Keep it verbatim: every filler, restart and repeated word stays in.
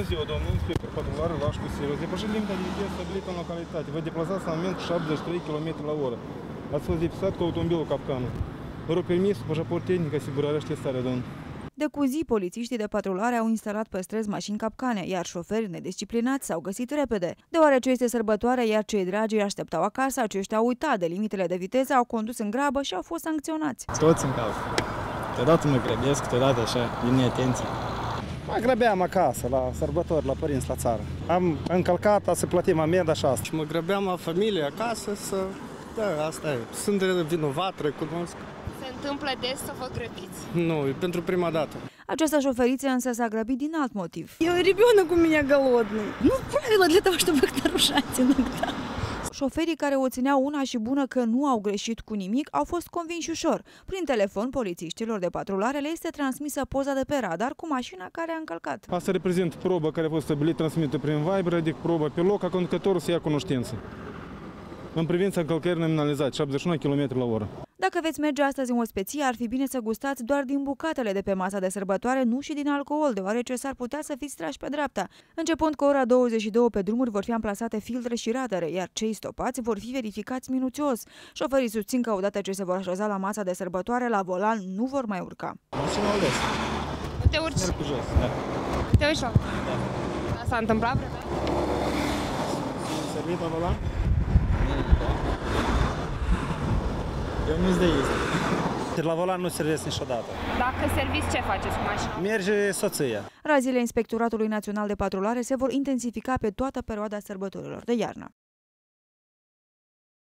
Bună ziua, domnul inspector patrulare, laș cu serios. Depășit limita de viteză stabilită în localitate. Vă deplasați la moment cu șaptezeci și trei kilometri la oră. Ați fost depisat cu automobilul capcană. Vă rog permis, pașaport tehnic, asigurare și testare, domnul. De cu zi, polițiștii de patrulare au instalat pe străzi mașini capcane, iar șoferii nedisciplinați s-au găsit repede. Deoarece este sărbătoare, iar cei dragi îi așteptau acasă, aceștia au uitat de limitele de viteză, au condus în grabă și au fost sancționați. Toți încalcă. Câteodată mă grăbesc, câteodată așa, din neatenție. Mă grăbeam acasă, la sărbători, la părinți, la țară. Am încălcat, să plătim amenda și asta. Și mă grăbeam la familie acasă să... Da, asta e. Sunt vinovat, recunosc. Se întâmplă des să vă grăbiți? Nu, e pentru prima dată. Această șoferiță însă s-a grăbit din alt motiv. Eu, ребенок у меня голодный. Ну, правило для того, чтобы их нарушать иногда. Șoferii care o țineau una și bună că nu au greșit cu nimic au fost convinși ușor. Prin telefon, polițiștilor de patrulare le este transmisă poza de pe radar cu mașina care a încălcat. Asta reprezintă probă care a fost stabilită, transmisită prin Viber, adică probă pe loc, a conducătorul să ia cunoștință. În privința încălcării nominalizate, șaptezeci și nouă kilometri la oră. Dacă veți merge astăzi în ospăție, ar fi bine să gustați doar din bucatele de pe masa de sărbătoare, nu și din alcool, deoarece s-ar putea să fiți trași pe dreapta. Începând cu ora douăzeci și două pe drumuri vor fi amplasate filtre și radare, iar cei stopați vor fi verificați minuțios. Șoferii susțin că odată ce se vor așeza la masa de sărbătoare, la volan nu vor mai urca. Mașina o les. Nu te urci? Merg cu jos, da. Te uiți la da. S-a întâmplat vreodată? Servit la volan? Eu nu-ți de este. La volan nu servesc niciodată. Dacă serviți, ce faceți cu mașina? Merge soția. Raziile Inspectoratului Național de Patrulare se vor intensifica pe toată perioada sărbătorilor de iarnă.